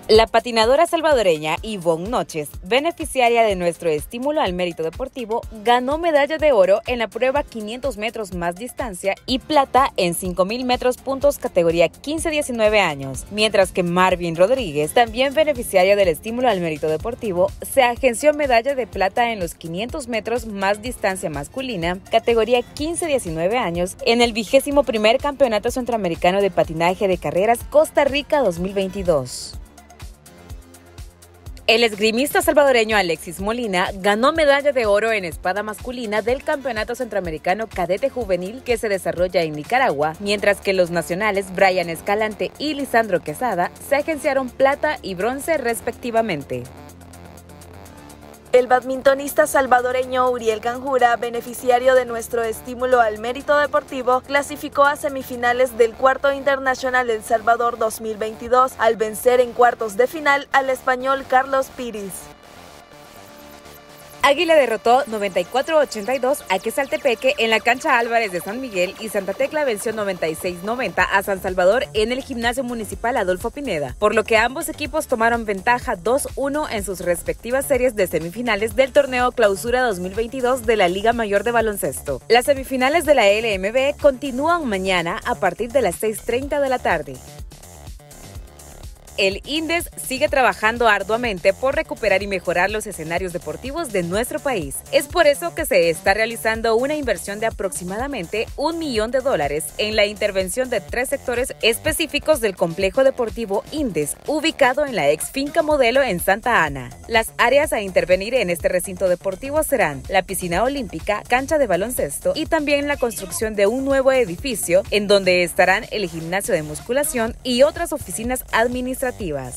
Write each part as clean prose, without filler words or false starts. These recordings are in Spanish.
La patinadora salvadoreña Ivonne Noches, beneficiaria de nuestro estímulo al mérito deportivo, ganó medalla de oro en la prueba 500 metros más distancia y plata en 5.000 metros puntos categoría 15-19 años, mientras que Marvin Rodríguez, también beneficiaria del estímulo al mérito deportivo, se agenció medalla de plata en los 500 metros más distancia masculina, categoría 15-19 años, en el 21º Campeonato Centroamericano de Patinaje de Carreras Costa Rica 2022. El esgrimista salvadoreño Alexis Molina ganó medalla de oro en espada masculina del Campeonato Centroamericano Cadete Juvenil que se desarrolla en Nicaragua, mientras que los nacionales Brian Escalante y Lisandro Quesada se agenciaron plata y bronce respectivamente. El badmintonista salvadoreño Uriel Ganjura, beneficiario de nuestro estímulo al mérito deportivo, clasificó a semifinales del Cuarto Internacional El Salvador 2022 al vencer en cuartos de final al español Carlos Piris. Águila derrotó 94-82 a Quesaltepeque en la cancha Álvarez de San Miguel y Santa Tecla venció 96-90 a San Salvador en el Gimnasio Municipal Adolfo Pineda, por lo que ambos equipos tomaron ventaja 2-1 en sus respectivas series de semifinales del torneo Clausura 2022 de la Liga Mayor de Baloncesto. Las semifinales de la LMB continúan mañana a partir de las 6:30 de la tarde. El INDES sigue trabajando arduamente por recuperar y mejorar los escenarios deportivos de nuestro país. Es por eso que se está realizando una inversión de aproximadamente $1 millón en la intervención de 3 sectores específicos del complejo deportivo INDES, ubicado en la ex finca Modelo en Santa Ana. Las áreas a intervenir en este recinto deportivo serán la piscina olímpica, cancha de baloncesto y también la construcción de un nuevo edificio en donde estarán el gimnasio de musculación y otras oficinas administrativas.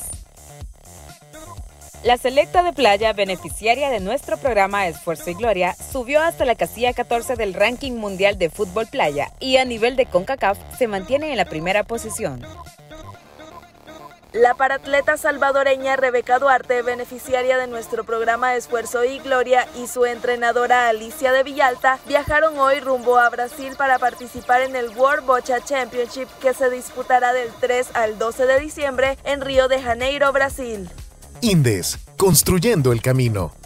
La selecta de playa, beneficiaria de nuestro programa Esfuerzo y Gloria, subió hasta la casilla 14 del ranking mundial de fútbol playa y a nivel de CONCACAF se mantiene en la primera posición. La paratleta salvadoreña Rebeca Duarte, beneficiaria de nuestro programa Esfuerzo y Gloria, y su entrenadora Alicia de Villalta viajaron hoy rumbo a Brasil para participar en el World Bocha Championship que se disputará del 3 al 12 de diciembre en Río de Janeiro, Brasil. INDES, construyendo el camino.